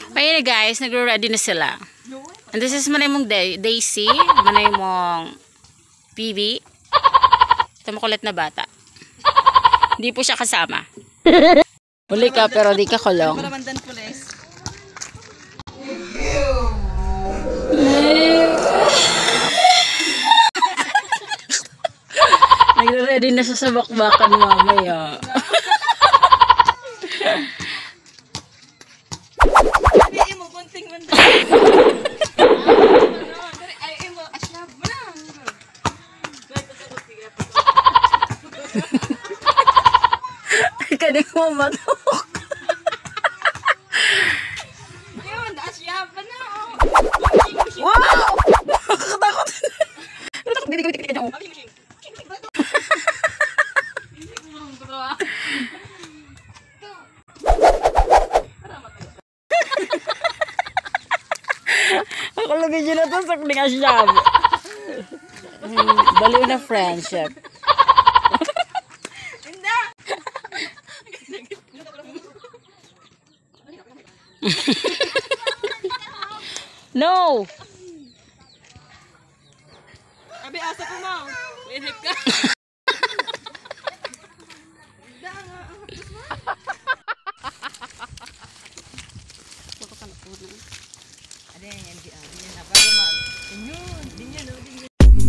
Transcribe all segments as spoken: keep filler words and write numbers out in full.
Ayun na guys, nagre-ready na sila. And this is manay mong Daisy, manay mong P B. Ito makulit na bata. Hindi po siya kasama. Huli ka pero di ka kulong. Nagre-ready na siya sa bakbakan mamaya. Kaning mo matok. Yun, asya pa na. Wow! Nakatakot. Nakatakot. Dito, dito, dito. Ako lagi dyan na ito sa kuning asyab. Baliw na friendship. No! Abi, asa ko mo. Lihat ka. Ada yang yang di apa cuma dinyun dinyun dinyun.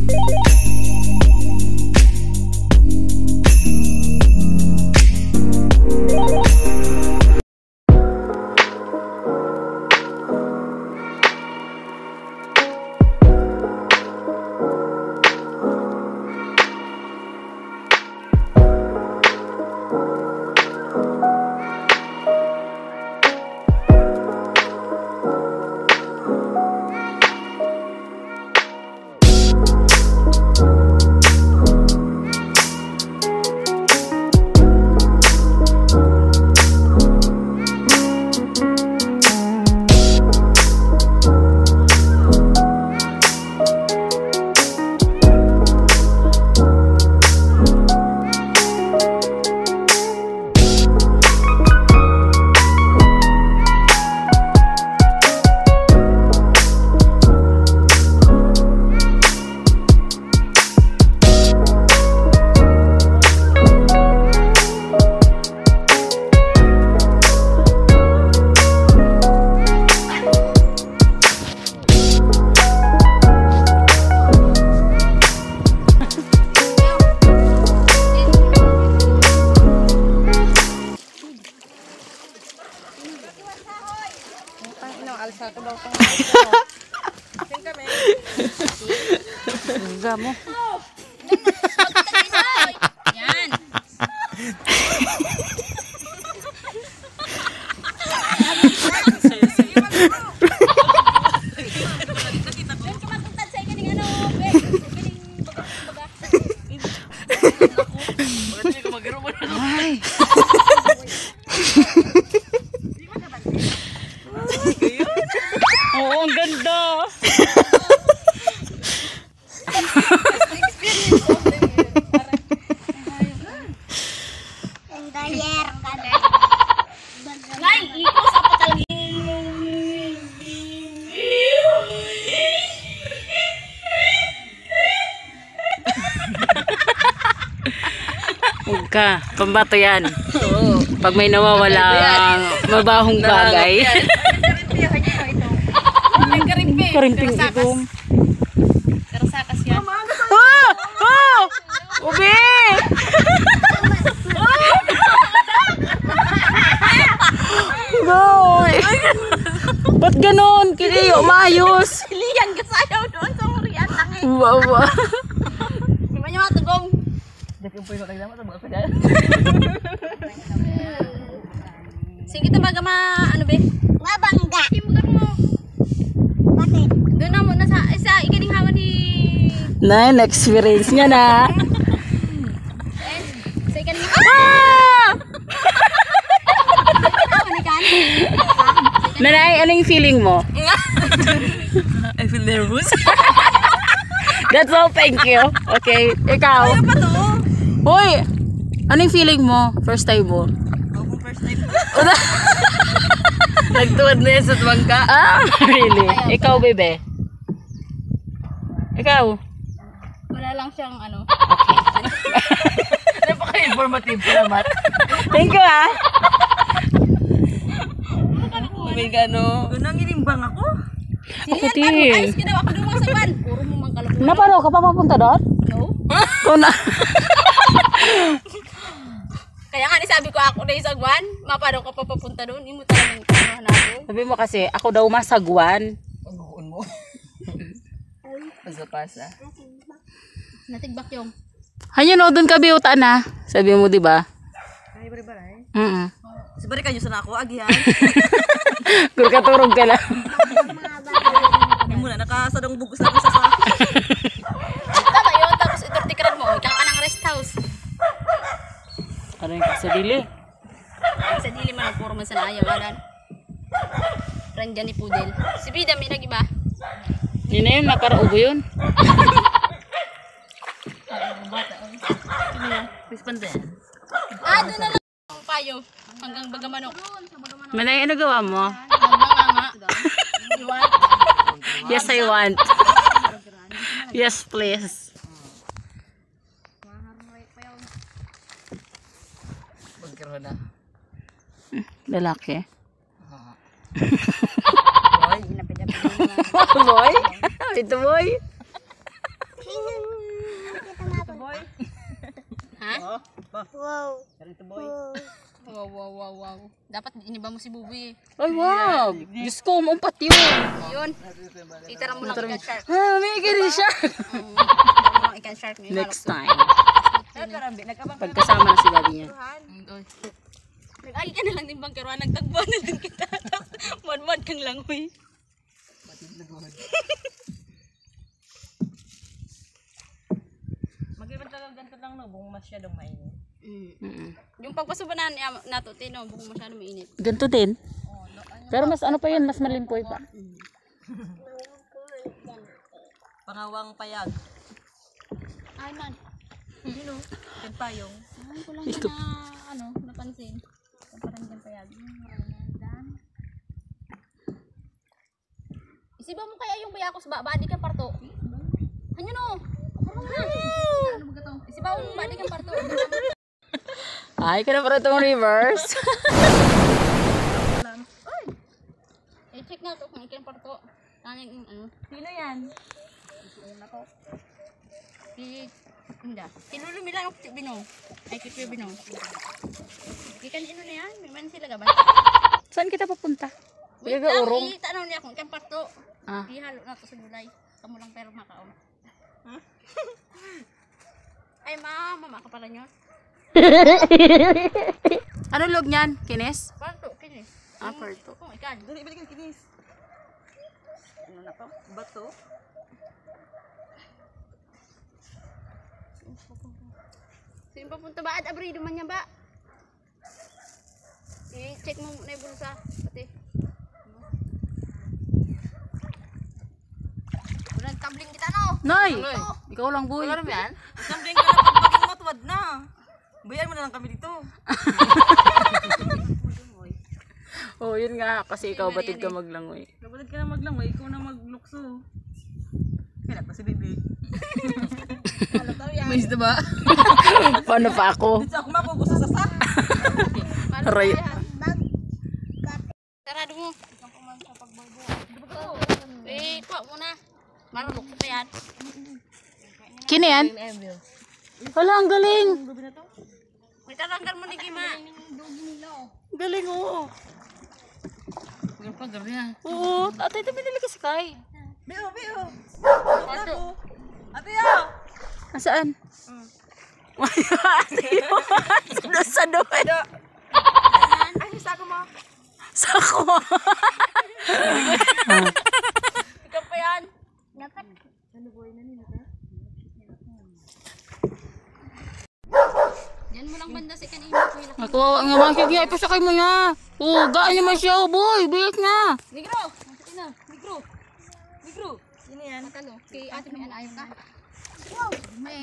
Enggak mo. Yan. Ay. Oo, ang ganda. Huwag ka, pambato yan. Pag may nawawalang mabahong bagay. Karimping ito. Pero sakas yan. Ah! Ah! Ubi! Goy! Ba't ganon? Kiliyo, maayos. Liyan ka sayaw doon sa Marian. Tangi. Wawa. Di ba niya matugong? Sige ito baga ma... Ano ba? Mabangga. Imugan mo. Bakit? Doon na mo. Nasa... Isa, ikaning hawa ni... Na, na-experience niya na. Eh, sa ikaning hawa. Ah! Hawa ni Kani. Nanay, ano yung feeling mo? I feel nervous. That's all, thank you. Okay, ikaw. Ayaw pa to. Hoy! Ano yung feeling mo? First time mo? Ako first time. Nagtuwad na yan sa bangka. Ah, really? Ikaw, bebe? Ikaw? Wala lang siyang ano. Napaka-informative naman. Thank you, ah. Oh my God, no. Unang inimbang ako. Ako din. Ayos ka daw ako doon sa van. Puro mo mang kalabog. Napano ka pa papunta doon? No? Ikaw na. Kaya nga ni sabi ko ako na isang van. Mapano ka pa papunta doon. Imo talagang kanahan ako. Sabi mo kasi, ako daw masagwan. Pag-uun mo. Pasa-pasa. Natigbak yung. Hanyo no, doon ka biuta na. Sabi mo, di ba? Ay, bari-bari. Mm-mm. Sabari kanyo sana ako, agihan. Kung katurog ka lang. Hindi mo na, nakasadong bugos ako sa sa. Tama yun. Tapos ito tikaran mo. Ikaw ka ng rest house. Ano yung kasadili? Sa dili man. Puro man sa naayaw. Alan. Friend dyan ni Pudel. Si Bida may nag-iba. Yun na yun, nakaraubo yun. Responde. Ah, doon na lang. Ang payo. Hanggang Bagamanok. Manay, ano gawa mo? Hanggang nga. Iwan. Yes, I want. Yes, please. Magkaro na. Lalaki. Boy. Boy? Ito boy? Ito boy. Ha? Oh, ba. Wow. Ito boy. Wow, wow, wow, wow. Dapat iniba mo si Bubi. Ay, wow. Diyos ko, maumpat yun. Yun. Itara mo lang ikan shark. Ah, may ganun siya. Itara mo lang ikan shark. Next time. Nagkarambi, nagkabang. Pagkasama na si daddy niya. Nag-agi ka na lang din bang karuan. Nagtagbuan na lang kita. Mad-mad kang langoy. Mag-ibang talaga ganito lang, no? Bung masyadong mainit. Mm-mm. Yung pagpasubanan niya nato, tino, buong masyado mainit. Ganito din. Pero mas ano pa yun, mas malimpoy pa. Pangawang payag. Ay man. Sino? Yan payong. Ay, ko lang na, ano, napansin. Parang dyan payag. Isiba mo kaya yung bayakos ba? Badi kang parto. Hanyo no? Ano na? Ano ba ito? Isiba mo badi kang parto. Ay, ka na para itong reverse. Eh, check nga to kung ikan parto. Tanging, ano? Sino yan? Ano to? Si, hindi. Tinulumi lang ako binong. Ay, kipyo binong. Ikan ino na yan? May man sila gaban. Saan kita papunta? Wait Sige, lang, urong. itanaw niya kung ikan parto. Ah. Ihalo na to sa gulay. Kamu lang pero makaon. Ay, mama, mama ka pala nyo. Ano log niyan, Kines? Parto, kini. Ah, parto. Kung ikan. Dali, balikan kinis. Ano na to? Bato? Sino papunta ba? At abrido man niya ba? I-check mo na yung bulsa. Pati. Walang tabling kita no? Nay! Ikaw lang, boy. Alam yan? Sambling ka na pag maging matwad na. Bayan mo na lang kami dito. Oh, yun nga. Kasi ikaw batid ka maglangoy. Kapatid ka na maglangoy, ikaw na maglukso. Kaya pa si Bibi. May isda ba? Paano pa ako? Dito ako mapugo sa sasa. Aray. Sarado mo. Eh, pa muna. Marulok ko pa yan. Kini yan? Wala, ang galing. May taranggan mo ni Gima. Galing, oo. Pagpag yan. Oo, ate, ito binili ka sa Kai. Biyo, biyo. Parto. Ate yo. Nasaan? Ate yun. Sa sa doon. Ay, sako mo. Sako. Ikaw pa yan. Dapat. Yan mo lang banda si kanina. Ako, ang naman siya. Ipasakay mo niya. Oo, gaan naman siya, oh, boy. Biyak na. Negro. Ina, negro. Negro. Sino yan? Matalo. Kay ate may anayon ka. May.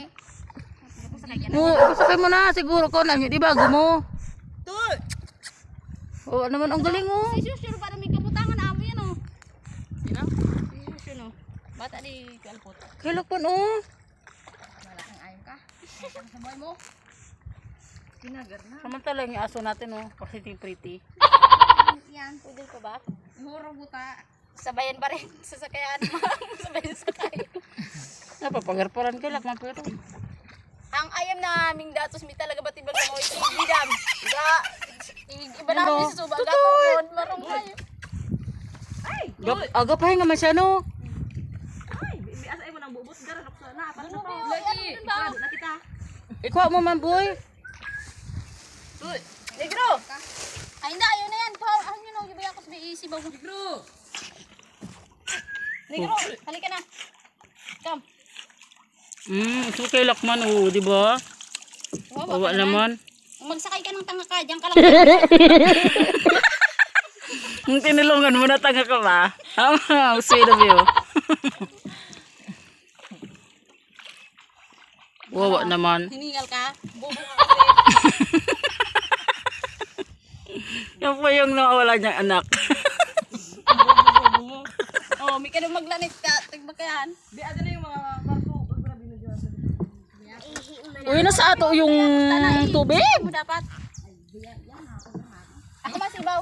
Oo, ipasakay mo na. Siguro ko na. Di ba, gumo. Tul. Oo naman, ang galing oh. Si Susyo para may kabutangan amo yan oh. Sino? Si Susyo no. Bata di kalpot. Kailakpan oh. Wala kang ayaw ka. Ayaw ka sa boy mo. Kinagar na. Samantala yung aso natin oh. Kasi yung pretty. Yan, pwede pa ba? Huro buta. Sabayan pa rin. Sasakayan mo. Sabayan sakay. Napapagarparan kailak man pero. Ang ayam naming datos mi talaga ba't ibang mo ibidam. Ga iba namin sa suba gaton marong kayo. Ay! Gap, aga pa nga man siya no. Ay! Biasa ay mo nang bubot. Gara na na. Apat na to. Lagi. Ikurado na kita. Ikaw mo man boy. Uy! Negro. Ay hindi ayun na yan. Pa ano yun oh, ibaya ko sa isibaw mo. Negro! Negro, halika na. Come. Hmm, so kailak man oh, di ba? Awa naman. Magsakay ka ng tanga ka, diyan ka lang. Kung tinulungan mo na tanga ka ba? Ah, sweet of you. Wawa naman. Hiningal ka. Bobo ka kasi. Yan po yung nawawala niyang anak. Bobo. Oh, may ka nang maglanit ka. Tagbakayan. Di, ada na yung mga barko. Grabe na dyan. Uy, nasa ato yung tubig. Mo dapat. Ako masibaw.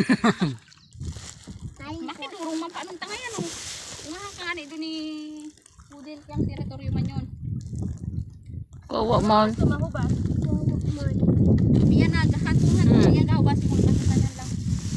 Makidurong man paanong tanga yan oh. Nga ka nga doon ni Pudel yung teritoryo man yun. Kawa man. Sumahubas. Yan na, gahatungan. Yan na, ubas mo. Gahatungan lang.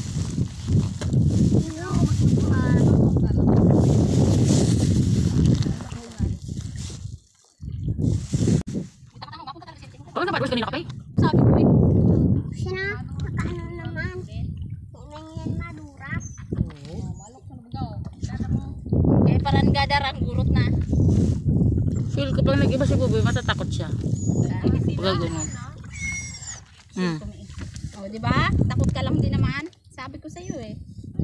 Ano na ba? Gusto kanina ka pa eh? Sabi ko eh. Sina, ano naman? Tingnan madurak. Oh, malok sa lugaw. Dada mo. Eh, parang gadarang gurot na. Feel ko pag nag-iba si Buboy, matatakot siya. Pag gano'n. Hmm. Oh, di ba? Takot ka lang din naman. Sabi ko sa iyo eh.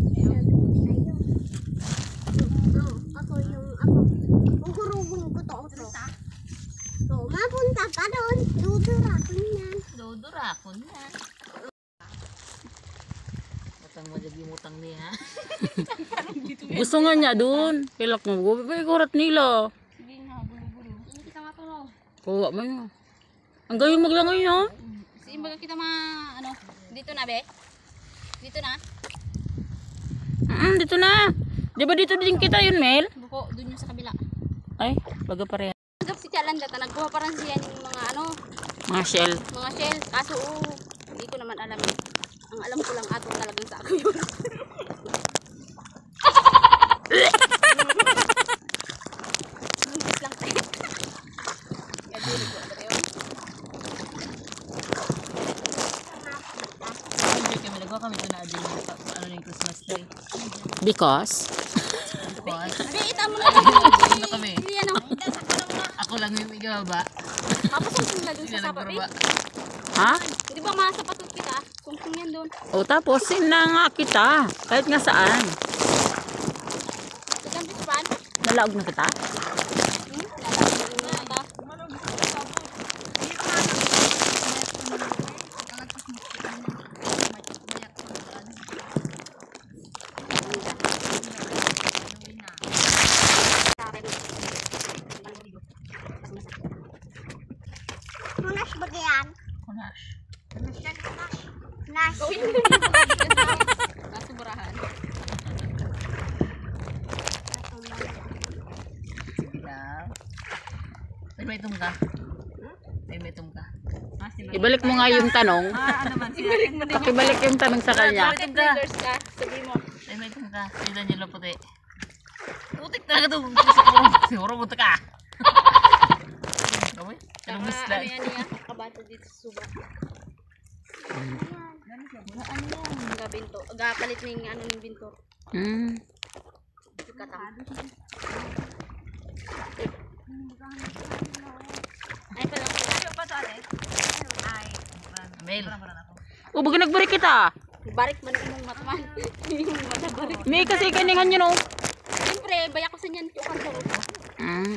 Oh, ako yung ako. Uhurubong ko to. to. So, mapunta ka doon. Dudurakon yan. Dodorakon na. Matang madagi mutang niya. Gusto nga niya doon. Kailak mo. Buboy, kurat nila. Sige nga, bulo-bulo. Hindi kita nga to. Kawa man yun. Ang gayong maglangay no? Sige, baga kita ma, ano, dito na be? Dito na? Mm, dito na. Di ba dito din kita yun, Mel? Buko, dun yung sa kabila. Ay, baga pa rin. Agap si Chalanda, nagkuha parang siya ng mga ano, Mga shell. mga shell. Kaso, oh, hindi ko naman alam eh. Ang alam ko lang ato talagang sa ako yun. Lungkit lang tayo. Gadulig ko ba yun? Hindi kami nagawa kami ito na adin. Ano yung Christmas tree. Because? Because Abi, ita mo na lang. ano kami. Hindi ano. Ako lang yung igaba. Mapasang kong lagong Sila sa sapapi. nagraba. Ha? Di ba masapatot kita? Kung yan doon. O tapos, sin na nga kita. Kahit nga saan. Tigam dito pan. Nalaog na kita. Hmm? Lalaki na ata. Kunas ba yan? Kunash. Kunas. Gawin mo. Nasa burahan. Daw. Ay, may itom ka. Ay, may itom ka. Ah, sila. Ibalik mo nga yung tanong. Ah, ano man siya. Pakibalik yung tanong sa kanya. Bakit leaders ka? Sabi mo. Ay, may itom ka. Si Daniel puti. Putik talaga to. Siguro puti ka. Kawin? Anong Saka misla? ano yan niya? Kabato dito sa suba. Ano yan? Gabinto. Gapalit na yung ano ng binto. Hmm. Katang. Ay pala. Mel. O, baga nagbalik kita. Barik man imong matman. Yung mata barik. May kasi kaningan yun o. Siyempre, baya ko sa niyan. Tukan sa ulo. Hmm.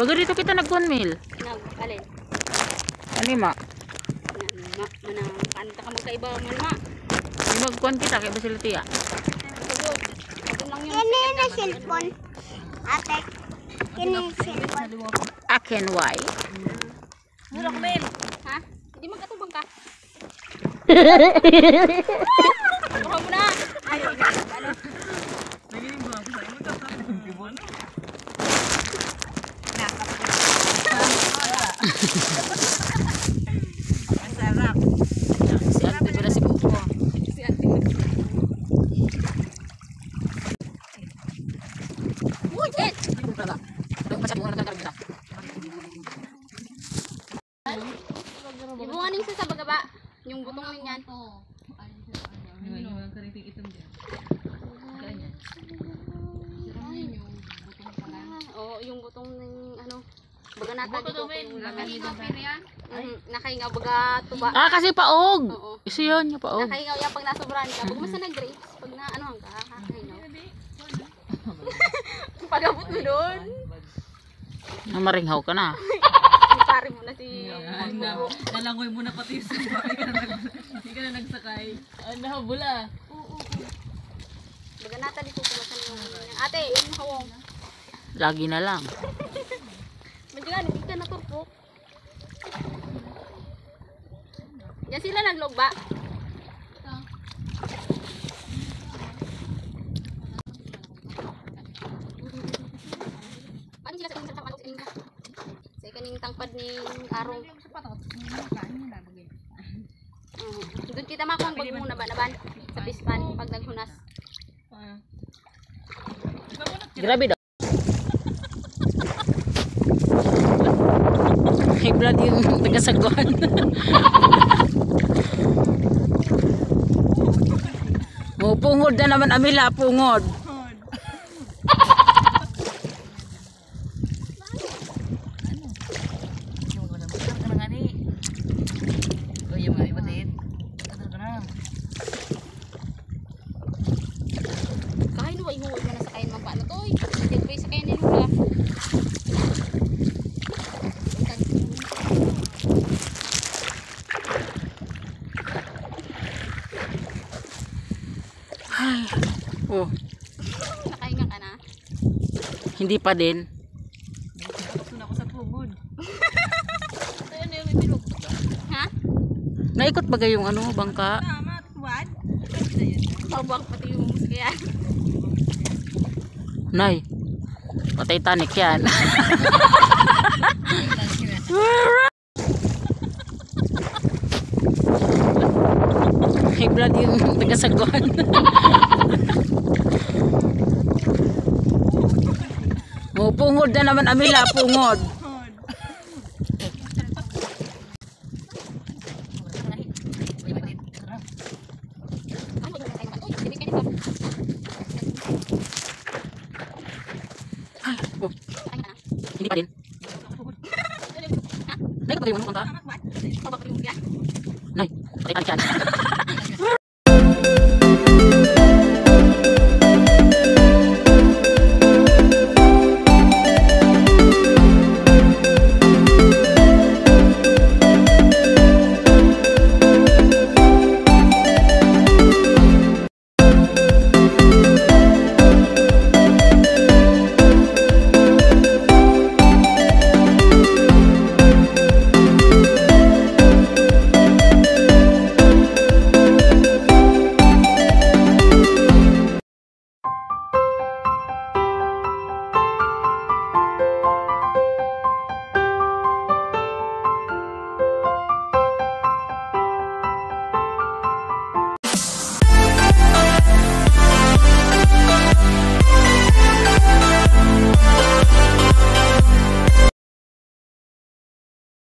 Baga dito kita nag-one meal. Nag, alin? Ano ma? Ma, manang, kanta ka magkaiba mo ma. Mag-one kita kay Basil Tia. Tugod. Ito lang yung Kini na cellphone. Ate, kini cellphone. Akin why? Mura ko, Mel. ha? Hindi magkatubang ka. Mura mo na. Ay, ano? Nagiling ba ako sa'yo? Magkakabon. Masarap. Si Ate pala si Buko. Si ate. Uy, Ed! Ibunganing sa sa bagaba. Yung butong niyan. Yung walang kariting itom dyan. Ganyan. Oo, yung butong ng ano. Baga nata dito. Nakahingaw pero yan. Nakahingaw baga tuba. Ah, kasi paog. Oo. Isa yun, yung paog. Nakahingaw yan pag nasobrahan ka. Baga masa nag-grapes. Pag na ano ka, kakahingaw. Pag-abot mo doon. Namaringhaw ka na. Pare mo na si Na, nalangoy mo na pati yung sabay. Hindi ka na nagsakay. Ah, nahabula. baga nata dito kumasan yung ate, yung hawong. Lagi na lang. Medyo nga, hindi ka naturpok. Yan sila naglog ba? Paano sila sa isang tangpad sa ining sa ikaning tangpad ni Arong? Uh, doon kita makong pag muna ba naban sa pispan pag naghunas. Grabe daw. High blood yung tagasagwan. Oh, pungod na naman amila, pungod. Yung wala mo. Ano ka na nga ni? O, yung mga ibatid. Ano ka na? Kain wa ihuwag mo na sa kain man paano to? Hindi pa sa kain ni Lula. Ay. Oh, Nakahinga ka na? hindi pa din. Gusto na ako sa pungod. Ayun na yung may bilog. Ha? Naikot ba yung ano, bangka? Tama, tuwad. Ayun. Babak pati yung muska yan. Nay, pa-Titanic yan. High blood yung tagasagwan. Oh, pungod na naman amila, pungod. Oh, hindi pa din. Naikot ba yung ano, bangka? Babak yung muska yan. Nay, pa-Titanic yan.